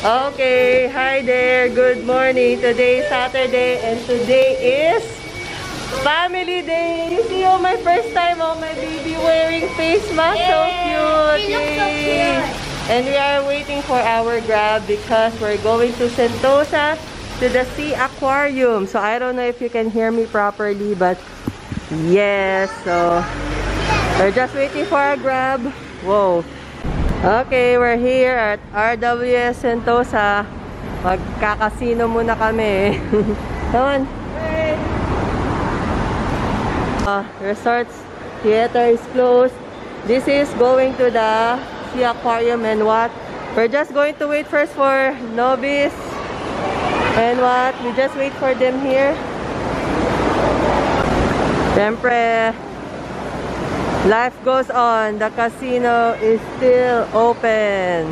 Okay, hi there. Good morning. Today is Saturday and today is family day. You see, my first time, my baby wearing face mask. So cute. She looks so cute. And we are waiting for our grab because we're going to Sentosa to the SEA Aquarium. So I don't know if you can hear me properly, but yes. So we're just waiting for our grab. Whoa. Okay, we're here at RWS Sentosa. Magkakasino muna kami. Come on. Resorts theater is closed. This is going to the SEA Aquarium and what? We're just going to wait first for Novice. And what? We just wait for them here. Siyempre, life goes on. The casino is still open.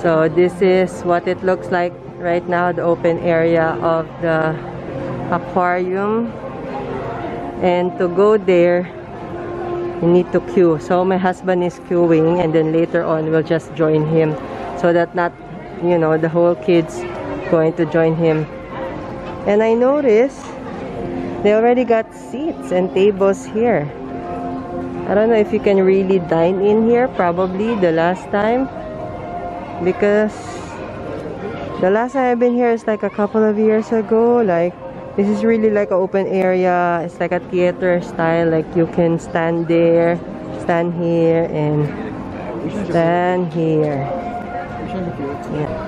So this is what it looks like right now, the open area of the aquarium. And to go there, you need to queue. So my husband is queuing, and then later on we'll just join him, so that not, you know, the whole kids going to join him. And I noticed they already got seats and tables here. I don't know if you can really dine in here, probably the last time, because the last time I've been here is like a couple of years ago. Like, this is really like an open area. It's like a theater style. Like, you can stand there, stand here, and stand here. Yeah.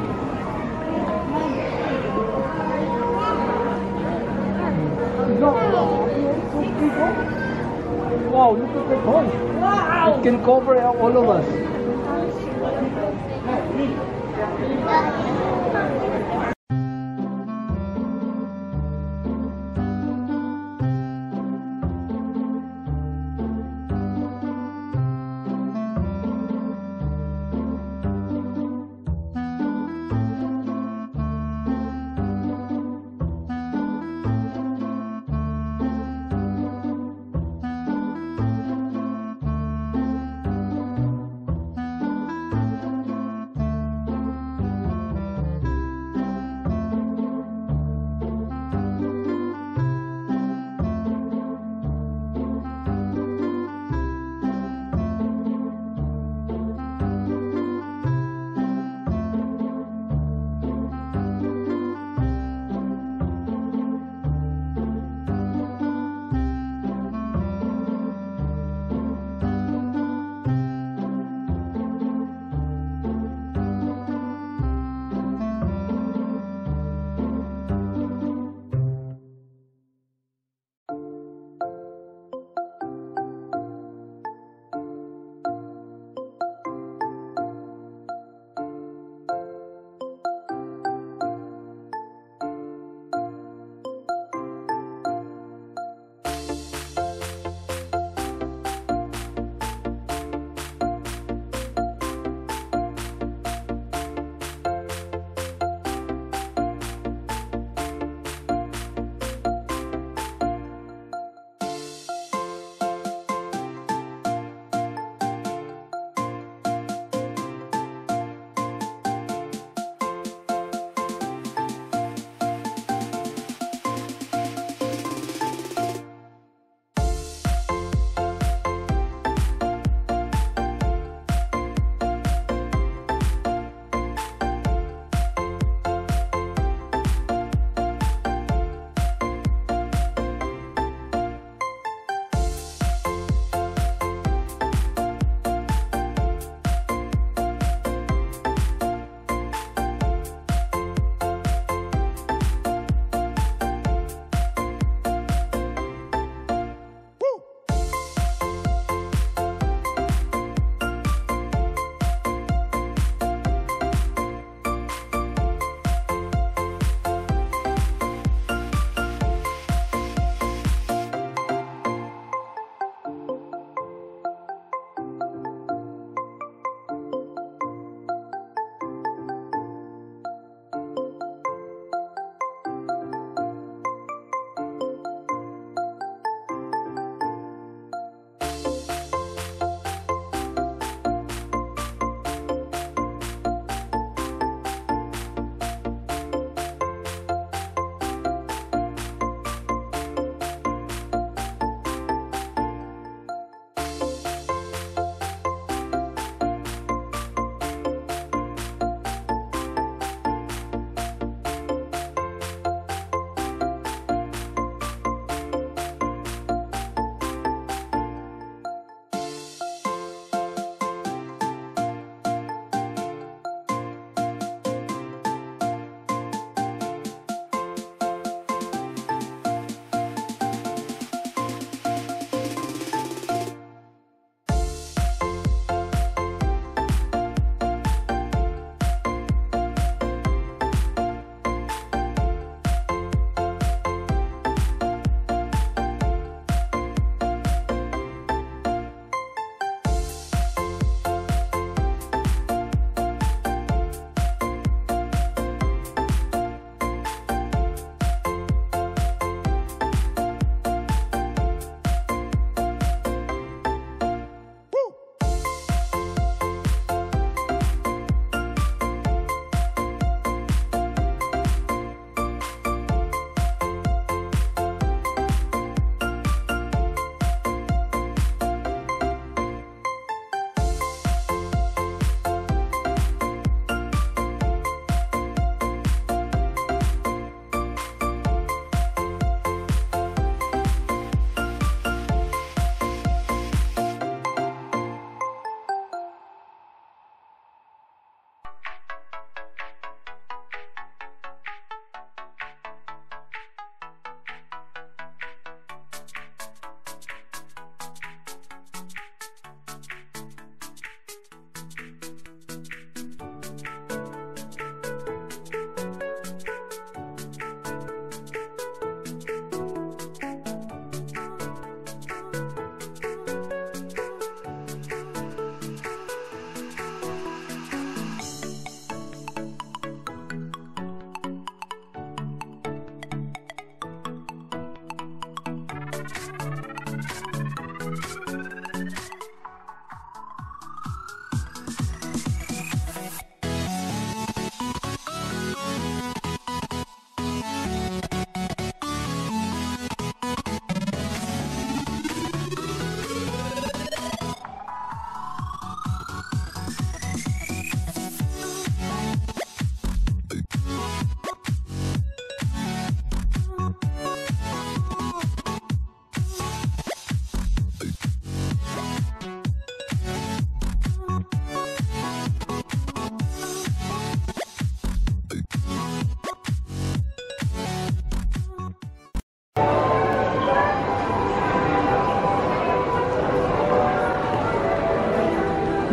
Wow, look at that hole. Wow. It can cover all of us.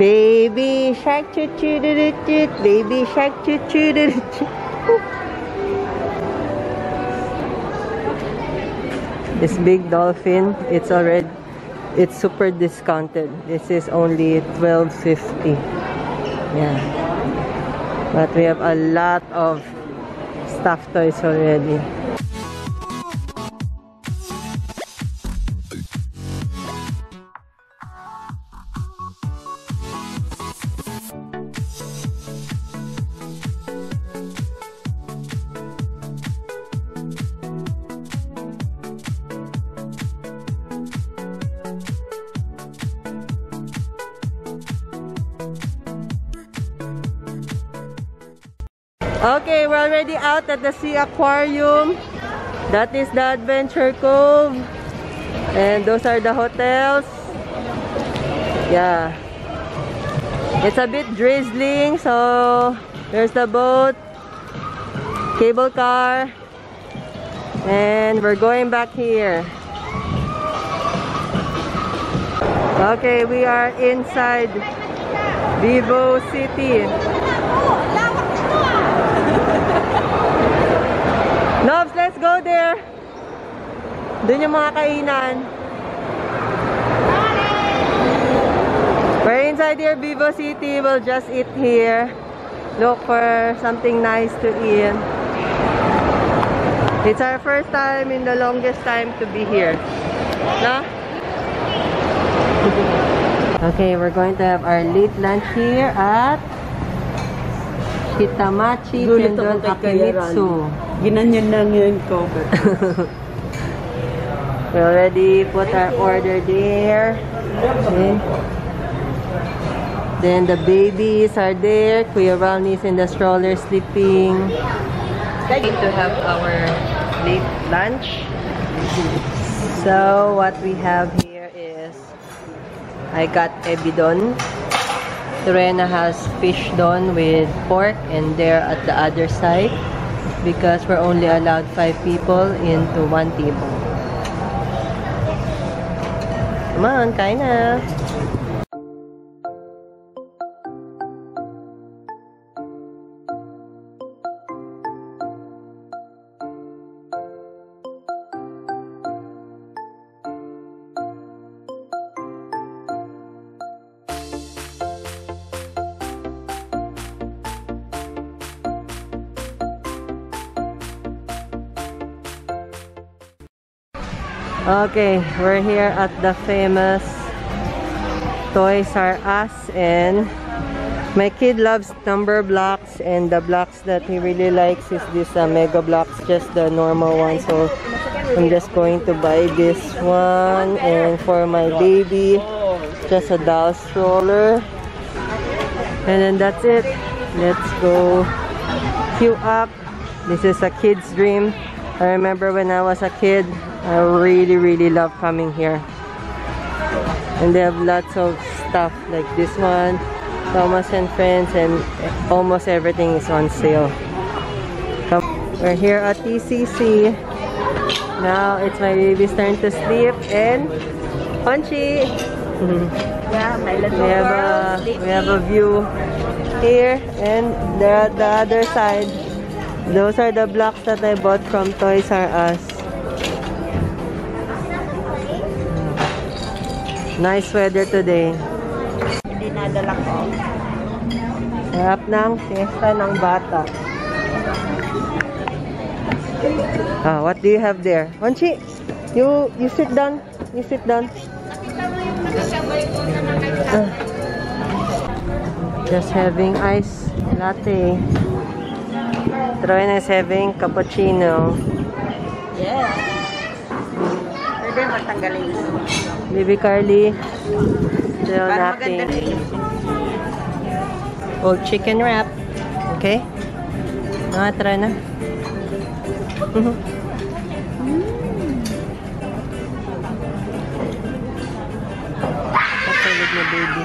Baby shark choo choo doo doo doo. Baby shark choo choo doo doo doo. This big dolphin, it's super discounted. This is only $12.50. Yeah. But we have a lot of stuffed toys already. Okay, we're already out at the SEA Aquarium. That is the Adventure Cove. And those are the hotels. Yeah. It's a bit drizzling, so there's the boat, cable car, and we're going back here. Okay, we are inside Vivo City. Nobs, let's go there. Doon yung mga kainan. We're inside here, Vivo City. We'll just eat here. Look for something nice to eat. It's our first time in the longest time to be here. No? Okay, we're going to have our late lunch here at Kitamachi Tendon Akimitsu. Ginanyan lang yun ko. We already put our order there. Okay. Then the babies are there. Kuya Ronnie's in the stroller sleeping. Going to have our late lunch. So what we have here is I got ebidon. Serena has fish don with pork, and they're at the other side because we're only allowed 5 people into 1 table. Come on, kain na! Okay, we're here at the famous Toys R Us, and my kid loves number blocks, and the blocks that he really likes is this mega blocks, just the normal one. So I'm just going to buy this one, and for my baby, just a doll stroller, and then that's it. Let's go queue up. This is a kid's dream. I remember when I was a kid, I really love coming here. And they have lots of stuff like this one, Thomas and Friends, and almost everything is on sale. We're here at TCC. Now it's my baby's turn to sleep, and Punchy! Yeah, my little We have a view here, and they're at the other side. Those are the blocks that I bought from Toys R Us. Nice weather today. Hindi nadala ko. Harap ng fiesta ng bata. What do you have there? Wanchi, you sit down. You sit down. Just having ice latte. Troy is having cappuccino. Yeah. Pwede matanggalin. Baby Carly still napping. Oh, chicken wrap. Okay. Try na. Patulog na baby.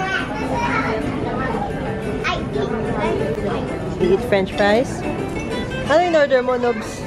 You eat french fries? Ano yung order mo, Nobs?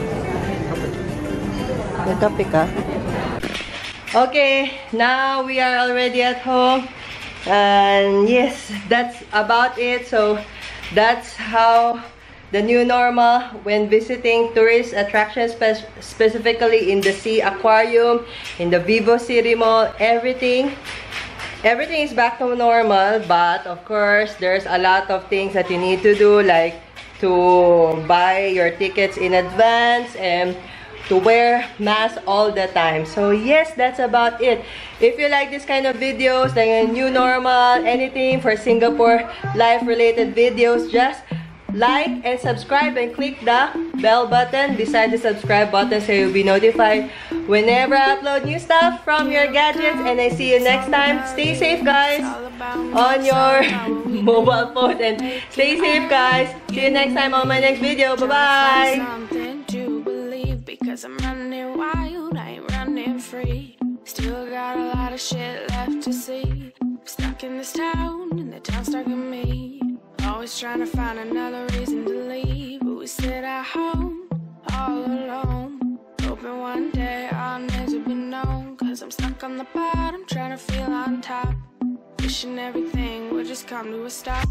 May kape ka? Okay, now we are already at home. And yes, that's about it. So that's how the new normal when visiting tourist attractions, specifically in the SEA Aquarium, in the Vivo City Mall, everything is back to normal. But of course, there's a lot of things that you need to do, like to buy your tickets in advance and to wear mask all the time. So yes, that's about it. If you like this kind of videos, like a new normal, anything for Singapore life related videos, just like and subscribe and click the bell button beside the subscribe button so you'll be notified whenever I upload new stuff from your gadgets. And I see you next time. Stay safe, guys, on your mobile phone, and stay safe, guys. See you next time on my next video. Bye-bye. Because I'm running wild, I ain't running free. Still got a lot of shit left to see. Stuck in this town, and the town's stuck in me. Always trying to find another reason to leave, but we sit at home, all alone. Hoping one day I'll never be known, cause I'm stuck on the bottom, trying to feel on top. Wishing everything would just come to a stop.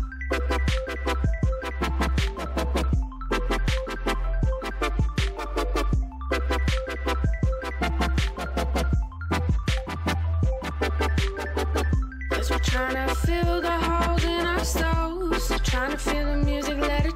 Trying to fill the holes in our souls, trying to feel the music, let it